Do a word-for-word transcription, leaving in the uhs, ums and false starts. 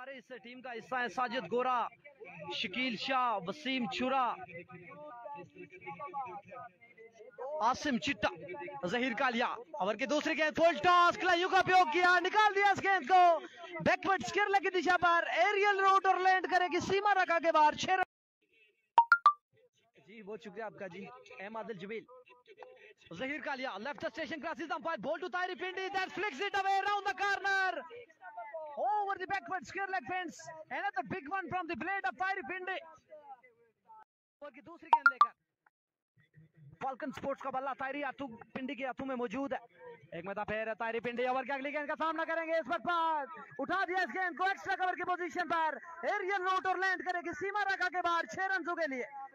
हमारे इस टीम का हिस्सा है साजिद गोरा, शकील शाह, वसीम छुरा, आसिम चिट्टा, जहीर कालिया। ओवर के दूसरे गेंद फुल टॉस, कलाइयों का उपयोग किया, निकाल दिया इस गेंद को बैकवर्ड स्केरले की दिशा पर, एरियल रूट और लैंड करेगी सीमा रखा के बाहर। छह जी बहुत शुक्रिया आपका जी Ahmad Jamil. Zaheer Kaliya left the station, crosses the umpire, ball to Tahri Pendi, that flicks it away around the corner, over the backward square leg fence. Another big one from the blade of Tahri Pendi. Over की दूसरी गेंद लेकर falcon sports का बल्ला ताहिरी हाथू पिंडी के हाथों में मौजूद है। एक मता फिर ताहिरी पिंडी ओवर की अगली गेंद का सामना करेंगे, इस पर पास उठा दिया इस गेंद को एक्स्ट्रा कवर की पोजीशन पर, एरियल रूट और लैंड करेगी सीमा रेखा के बाहर छह रन के लिए।